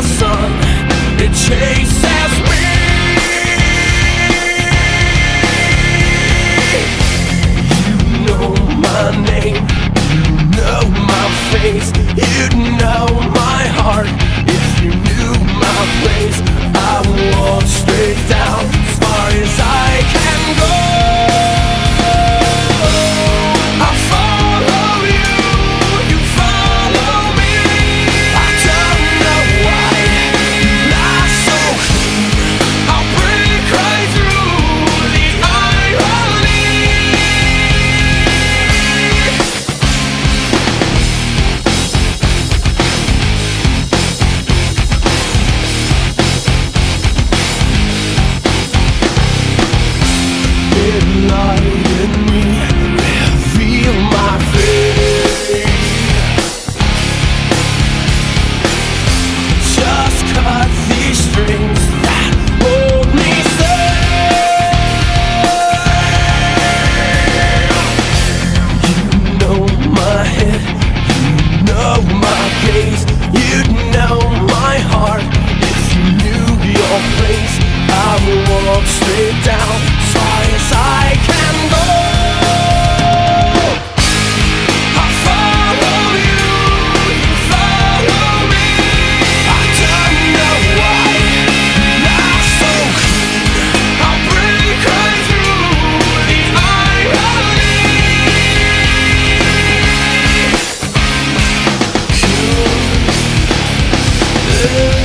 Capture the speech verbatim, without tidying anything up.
sun, it chases me. You know my name, you know my face, you know my heart. If you knew my place, I would walk straight down as far as I can go. I follow you, you follow me. I don't know why you lie so clean. I'll break right through the irony. Enlighten me, reveal my fate. Just cut these strings that hold me safe. You know my head, you know my gaze, you'd know my heart. If you knew your place, I would walk straight down as far as I can go. I follow you, you follow me. I don't know why you lie so clean. I'll break right through the irony. You,